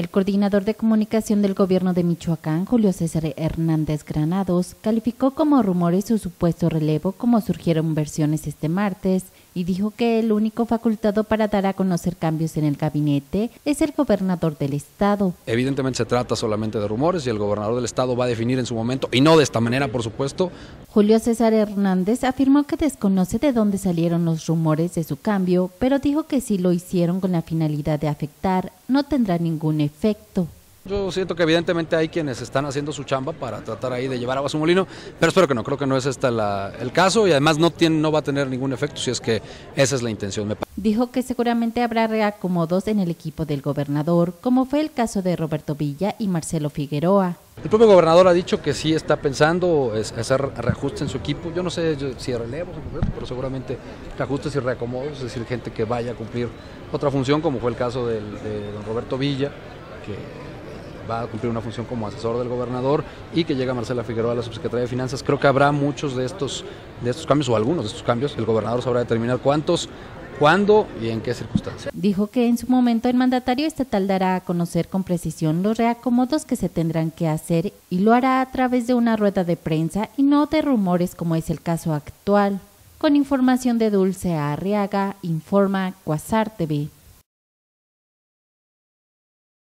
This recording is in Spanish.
El coordinador de comunicación del gobierno de Michoacán, Julio César Hernández Granados, calificó como rumores su supuesto relevo como surgieron versiones este martes y dijo que el único facultado para dar a conocer cambios en el gabinete es el gobernador del estado. Evidentemente se trata solamente de rumores y el gobernador del estado va a definir en su momento, y no de esta manera, por supuesto. Julio César Hernández afirmó que desconoce de dónde salieron los rumores de su cambio, pero dijo que si lo hicieron con la finalidad de afectar, no tendrá ningún efecto. Yo siento que evidentemente hay quienes están haciendo su chamba para tratar ahí de llevar agua a su molino, pero espero que no, creo que no es el caso y además no va a tener ningún efecto si es que esa es la intención. Dijo que seguramente habrá reacomodos en el equipo del gobernador, como fue el caso de Roberto Villa y Marcelo Figueroa. El propio gobernador ha dicho que sí está pensando hacer reajustes en su equipo. Yo no sé si relevos, pero seguramente reajustes y reacomodos, es decir, gente que vaya a cumplir otra función, como fue el caso de don Roberto Villa, que va a cumplir una función como asesor del gobernador, y que llega Marcela Figueroa, la subsecretaria de Finanzas. Creo que habrá muchos de estos cambios, o algunos de estos cambios. El gobernador sabrá determinar cuántos, cuándo y en qué circunstancias. Dijo que en su momento el mandatario estatal dará a conocer con precisión los reacomodos que se tendrán que hacer y lo hará a través de una rueda de prensa y no de rumores como es el caso actual. Con información de Dulce Arriaga, informa Quasar TV.